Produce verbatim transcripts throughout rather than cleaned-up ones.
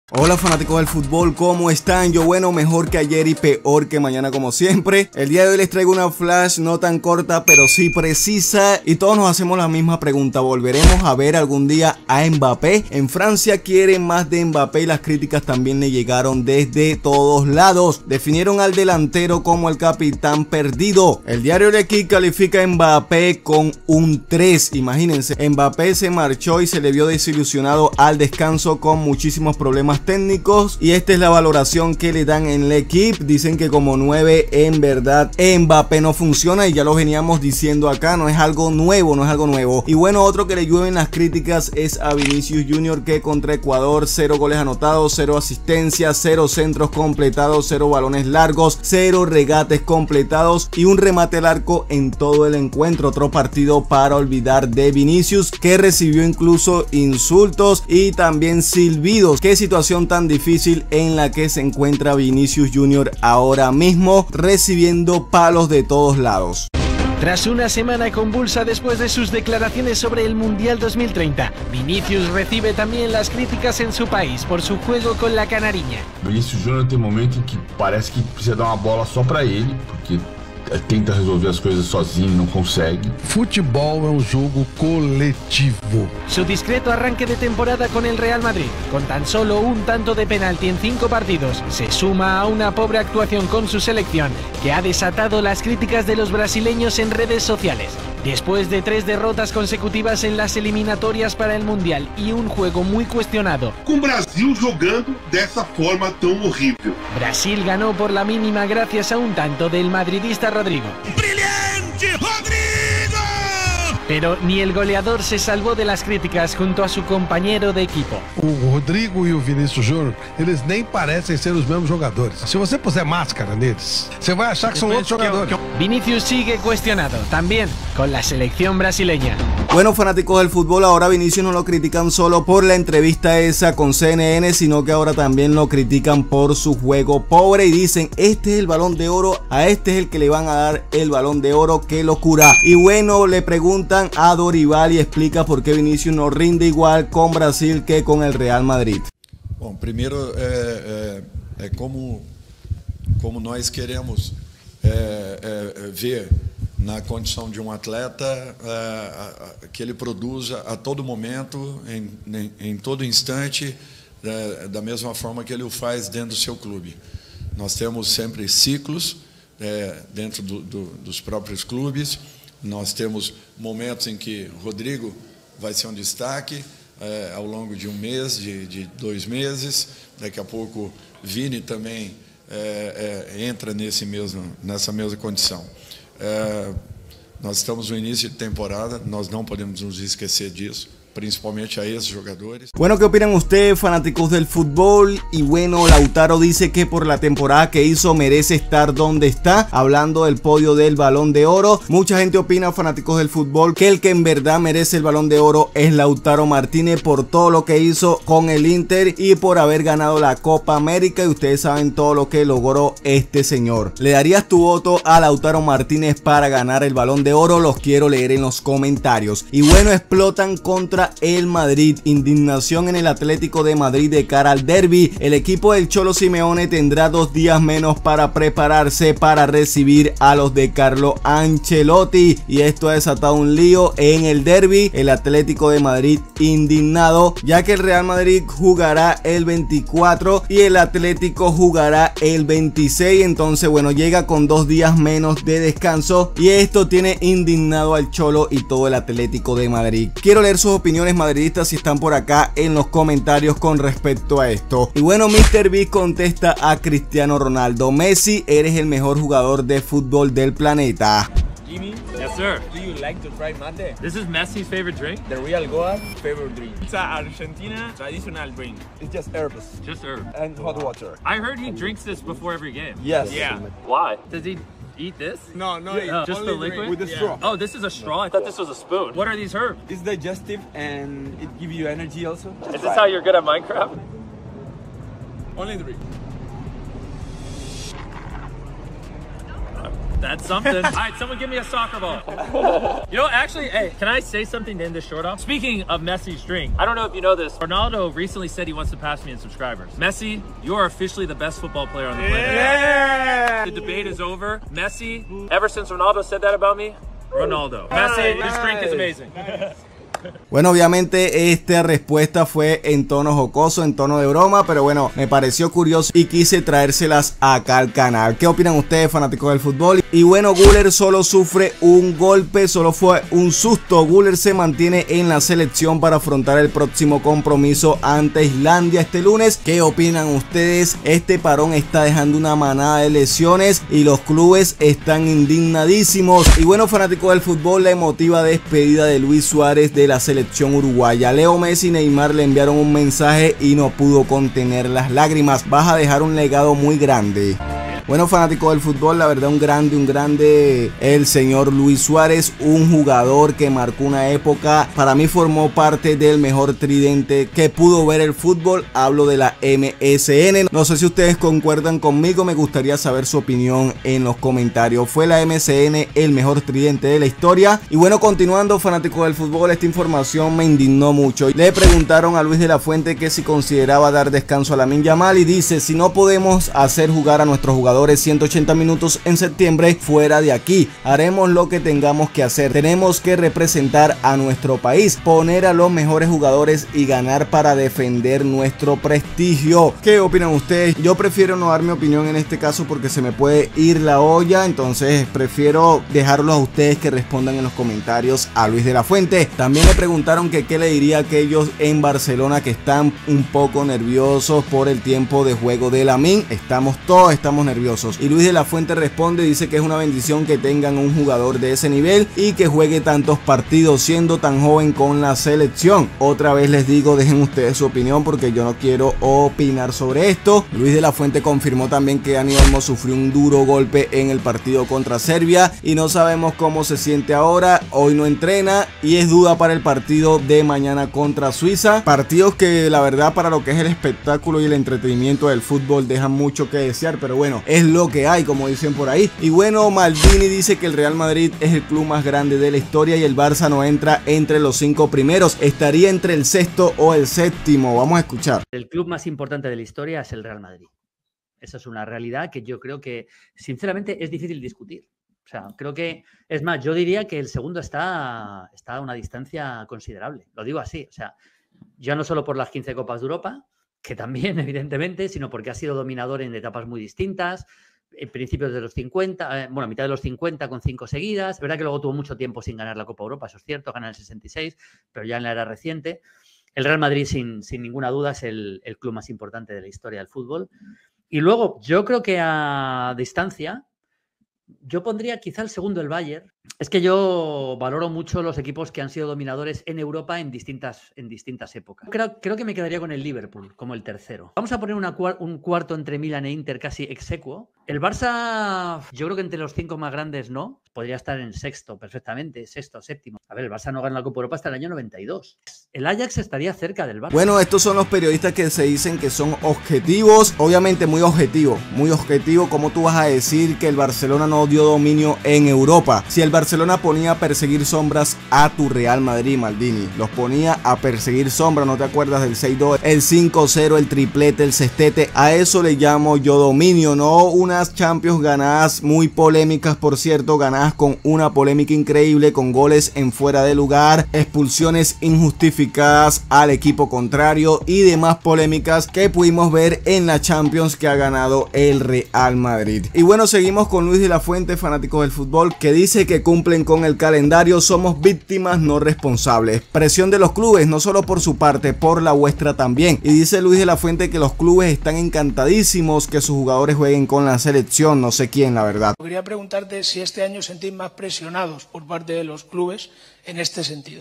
Hola fanáticos del fútbol, ¿cómo están? Yo bueno, mejor que ayer y peor que mañana como siempre. El día de hoy les traigo una flash no tan corta pero sí precisa y todos nos hacemos la misma pregunta. ¿Volveremos a ver algún día a Mbappé? En Francia quieren más de Mbappé y las críticas también le llegaron desde todos lados. Definieron al delantero como el capitán perdido. El diario L'Equipe califica a Mbappé con un tres. Imagínense, Mbappé se marchó y se le vio desilusionado al descanso con muchísimos problemas técnicos y esta es la valoración que le dan en L'Equipe. Dicen que como nueve en verdad Mbappé no funciona y ya lo veníamos diciendo acá, no es algo nuevo, no es algo nuevo. Y bueno, otro que le llueven las críticas es a Vinicius Junior, que contra Ecuador cero goles anotados, cero asistencias, cero centros completados, cero balones largos, cero regates completados y un remate al arco en todo el encuentro. Otro partido para olvidar de Vinicius, que recibió incluso insultos y también silbidos. Qué situación tan difícil en la que se encuentra Vinicius Junior ahora mismo, recibiendo palos de todos lados. Tras una semana convulsa después de sus declaraciones sobre el Mundial dos mil treinta, Vinicius recibe también las críticas en su país por su juego con la canariña. Vinicius Junior tem momento em que parece que precisa dar uma bola só para ele, porque tenta resolver as coisas sozinho, não consegue. Futebol é um jogo coletivo. Su discreto arranque de temporada con el Real Madrid, con tan solo un tanto de penalti en cinco partidos, se suma a una pobre actuación con su selección que ha desatado las críticas de los brasileños en redes sociales. Después de tres derrotas consecutivas en las eliminatorias para el Mundial y un juego muy cuestionado, con Brasil jogando dessa forma tão horrível. Brasil ganó por la mínima gracias a un tanto del madridista Rodrigo. ¡Brilhante, Rodrigo! Pero ni el goleador se salvó de las críticas junto a su compañero de equipo. O Rodrigo e o Vinicius Júnior, eles nem parecem ser os mesmos jogadores. Se você puser máscara neles, você vai achar que são outros jogadores. Vinicius sigue cuestionado, también con la selección brasileña. Bueno, fanáticos del fútbol, ahora Vinicius no lo critican solo por la entrevista esa con C N N, sino que ahora también lo critican por su juego pobre y dicen, este es el Balón de Oro, a este es el que le van a dar el Balón de Oro, qué locura. Y bueno, le preguntan a Dorival y explica por qué Vinicius no rinde igual con Brasil que con el Real Madrid. Bom, primeiro é, é, é como, como nós queremos é, é, ver na condição de um atleta é, que ele produza a todo momento, em, em, em todo instante, é, da mesma forma que ele o faz dentro do seu clube. Nós temos sempre ciclos é, dentro do, do, dos próprios clubes. Nós temos momentos em que Rodrigo vai ser um destaque é, ao longo de um mês, de, de dois meses. Daqui a pouco Vini também é, é, entra nesse mesmo, nessa mesma condição. É, nós estamos no início de temporada, nós não podemos nos esquecer disso, principalmente a esses jogadores. Bueno, ¿qué opinan ustedes, fanáticos del fútbol? Y bueno, Lautaro dice que por la temporada que hizo merece estar donde está, hablando del podio del Balón de Oro. Mucha gente opina, fanáticos del fútbol, que el que en verdad merece el Balón de Oro es Lautaro Martínez por todo lo que hizo con el Inter y por haber ganado la Copa América, y ustedes saben todo lo que logró este señor. ¿Le darías tu voto a Lautaro Martínez para ganar el Balón de Oro? Los quiero leer en los comentarios. Y bueno, explotan contra el Madrid, indignación en el Atlético de Madrid de cara al derbi. El equipo del Cholo Simeone tendrá dos días menos para prepararse para recibir a los de Carlo Ancelotti, y esto ha desatado un lío en el derbi. El Atlético de Madrid indignado, ya que el Real Madrid jugará el veinticuatro y el Atlético jugará el veintiséis, entonces bueno, llega con dos días menos de descanso y esto tiene indignado al Cholo y todo el Atlético de Madrid. Quiero leer sus opiniones madridistas si están por acá en los comentarios con respecto a esto. Y bueno, míster Beast contesta a Cristiano Ronaldo: Messi, eres el mejor jugador de fútbol del planeta. Jimmy? Yes, sir. Do you like to try mate? This is Messi's favorite drink? The Real Goa favorite drink. It's a Argentina traditional drink. It's just herbs. Just herb. And hot water. I heard he drinks this before every game. Yes. Yeah. Why? Does he eat this? No, no, Yeah. Just the liquid? with the straw. Oh, this is a straw? I thought this was a spoon. What are these herbs? It's digestive and it gives you energy also. Is this how you're good at Minecraft? Only three. That's something. All right, someone give me a soccer ball. You know, actually, hey, can I say something to end this short off? Speaking of Messi's drink, I don't know if you know this, Ronaldo recently said he wants to pass me in subscribers. Messi, you are officially the best football player on the planet. Yeah. The debate is over. Messi, ever since Ronaldo said that about me, Ronaldo. Messi, this drink is amazing. Bueno, obviamente esta respuesta fue en tono jocoso, en tono de broma, pero bueno, me pareció curioso y quise traérselas acá al canal. ¿Qué opinan ustedes, fanáticos del fútbol? Y bueno, Güler solo sufre un golpe, solo fue un susto. Güler se mantiene en la selección para afrontar el próximo compromiso ante Islandia este lunes. ¿Qué opinan ustedes? Este parón está dejando una manada de lesiones y los clubes están indignadísimos. Y bueno, fanáticos del fútbol, la emotiva despedida de Luis Suárez de la selección uruguaya. Leo Messi y Neymar le enviaron un mensaje y no pudo contener las lágrimas. Vas a dejar un legado muy grande. Bueno, fanático del fútbol, la verdad un grande, un grande el señor Luis Suárez, un jugador que marcó una época, para mí formó parte del mejor tridente que pudo ver el fútbol, hablo de la M S N. No sé si ustedes concuerdan conmigo, me gustaría saber su opinión en los comentarios. ¿Fue la M S N el mejor tridente de la historia? Y bueno, continuando, fanático del fútbol, esta información me indignó mucho. Le preguntaron a Luis de la Fuente que si consideraba dar descanso a Lamine Yamal y dice: si no podemos hacer jugar a nuestros jugadores ciento ochenta minutos en septiembre, fuera de aquí, haremos lo que tengamos que hacer. Tenemos que representar a nuestro país, poner a los mejores jugadores y ganar para defender nuestro prestigio. ¿Qué opinan ustedes? Yo prefiero no dar mi opinión en este caso porque se me puede ir la olla, entonces prefiero dejarlos a ustedes que respondan en los comentarios a Luis de la Fuente. También le preguntaron que qué le diría a aquellos en Barcelona que están un poco nerviosos por el tiempo de juego de Lamine. Estamos todos, estamos nerviosos. Y Luis de la Fuente responde, dice que es una bendición que tengan un jugador de ese nivel y que juegue tantos partidos siendo tan joven con la selección. Otra vez les digo, dejen ustedes su opinión porque yo no quiero opinar sobre esto. Luis de la Fuente confirmó también que Dani Olmo sufrió un duro golpe en el partido contra Serbia y no sabemos cómo se siente ahora. Hoy no entrena y es duda para el partido de mañana contra Suiza. Partidos que la verdad para lo que es el espectáculo y el entretenimiento del fútbol dejan mucho que desear, pero bueno, es lo que hay, como dicen por ahí. Y bueno, Maldini dice que el Real Madrid es el club más grande de la historia y el Barça no entra entre los cinco primeros, estaría entre el sexto o el séptimo. Vamos a escuchar. El club más importante de la historia es el Real Madrid. Esa es una realidad que yo creo que sinceramente es difícil discutir. O sea, creo que, es más, yo diría que el segundo está, está a una distancia considerable. Lo digo así, o sea, ya no solo por las quince Copas de Europa, que también, evidentemente, sino porque ha sido dominador en etapas muy distintas, en principios de los cincuenta, eh, bueno, a mitad de los cincuenta con cinco seguidas. Es verdad que luego tuvo mucho tiempo sin ganar la Copa Europa, eso es cierto, gana en el sesenta y seis, pero ya en la era reciente. El Real Madrid, sin, sin ninguna duda, es el, el club más importante de la historia del fútbol. Y luego, yo creo que a distancia, yo pondría quizá el segundo el Bayern. Es que yo valoro mucho los equipos que han sido dominadores en Europa en distintas, en distintas épocas. Creo, creo que me quedaría con el Liverpool como el tercero. Vamos a poner una, un cuarto entre Milan e Inter casi ex aequo. El Barça, yo creo que entre los cinco más grandes no. Podría estar en sexto perfectamente, sexto, séptimo. A ver, el Barça no gana la Copa Europa hasta el año noventa y dos. El Ajax estaría cerca del Barça. Bueno, estos son los periodistas que se dicen que son objetivos. Obviamente muy objetivo, muy objetivo. ¿Cómo tú vas a decir que el Barcelona no dio dominio en Europa? Si el Barcelona ponía a perseguir sombras a tu Real Madrid, Maldini. Los ponía a perseguir sombras, ¿no te acuerdas del seis dos, el cinco cero, el triplete, el sextete? A eso le llamo yo dominio, no unas Champions ganadas muy polémicas, por cierto, ganadas con una polémica increíble, con goles en fuera de lugar, expulsiones injustificadas al equipo contrario y demás polémicas que pudimos ver en la Champions que ha ganado el Real Madrid. Y bueno, seguimos con Luis de la Fuente, fanático del fútbol, que dice que cumplen con el calendario, somos víctimas no responsables. Presión de los clubes, no solo por su parte, por la vuestra también. Y dice Luis de la Fuente que los clubes están encantadísimos que sus jugadores jueguen con la selección, no sé quién, la verdad. Quería preguntarte si este año sentís más presionados por parte de los clubes en este sentido.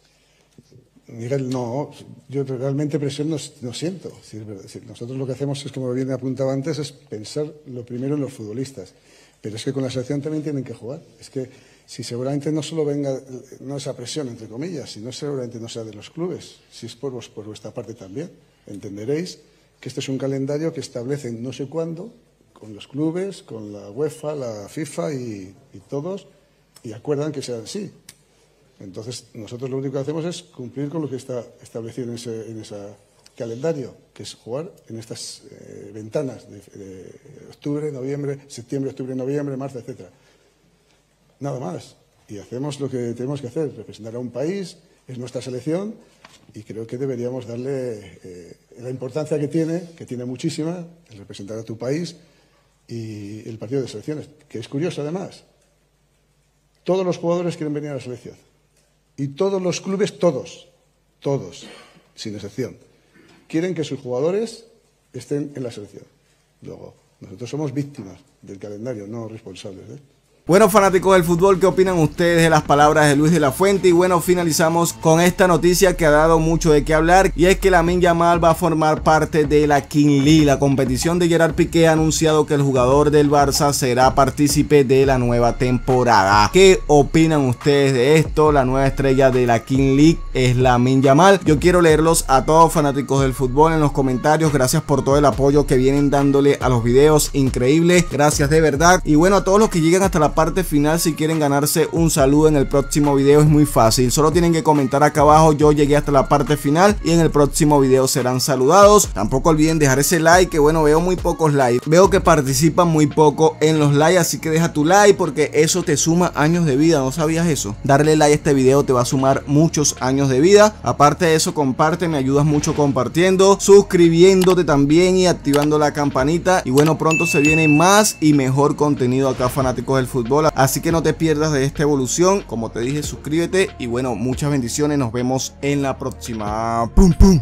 Miguel, no, yo realmente presión no, no siento. Nosotros lo que hacemos es, como bien apuntaba antes, es pensar lo primero en los futbolistas. Pero es que con la selección también tienen que jugar. Es que si seguramente no solo venga, no esa presión, entre comillas, sino seguramente no sea de los clubes, si es por, vos, por vuestra parte también, entenderéis que este es un calendario que establece no sé cuándo, con los clubes, con la UEFA, la FIFA y, y todos, y acuerdan que sea así. Entonces, nosotros lo único que hacemos es cumplir con lo que está establecido en ese, en ese calendario, que es jugar en estas eh, ventanas de, de octubre, noviembre, septiembre, octubre, noviembre, marzo, etcétera. Nada más. Y hacemos lo que tenemos que hacer, representar a un país, es nuestra selección, y creo que deberíamos darle eh, la importancia que tiene, que tiene muchísima, el representar a tu país y el partido de selecciones, que es curioso además. Todos los jugadores quieren venir a la selección. Y todos los clubes, todos, todos, sin excepción, quieren que sus jugadores estén en la selección. Luego, nosotros somos víctimas del calendario, no responsables, ¿eh? Bueno, fanáticos del fútbol, ¿qué opinan ustedes de las palabras de Luis de la Fuente? Y bueno, finalizamos con esta noticia que ha dado mucho de qué hablar, y es que Lamine Yamal va a formar parte de la King League. La competición de Gerard Piqué ha anunciado que el jugador del Barça será partícipe de la nueva temporada. ¿Qué opinan ustedes de esto? La nueva estrella de la King League es Lamine Yamal. Yo quiero leerlos a todos fanáticos del fútbol en los comentarios. Gracias por todo el apoyo que vienen dándole a los videos, increíble, gracias de verdad. Y bueno, a todos los que llegan hasta la parte final, si quieren ganarse un saludo en el próximo video, es muy fácil, solo tienen que comentar acá abajo: yo llegué hasta la parte final, y en el próximo video serán saludados. Tampoco olviden dejar ese like, que bueno, veo muy pocos likes, veo que participan muy poco en los likes, así que deja tu like porque eso te suma años de vida. ¿No sabías eso? Darle like a este video te va a sumar muchos años de vida. Aparte de eso, comparte, me ayudas mucho compartiendo, suscribiéndote también y activando la campanita. Y bueno, pronto se viene más y mejor contenido acá, fanáticos del fútbol. Así que no te pierdas de esta evolución. Como te dije, suscríbete y bueno, muchas bendiciones. Nos vemos en la próxima. ¡Pum, pum!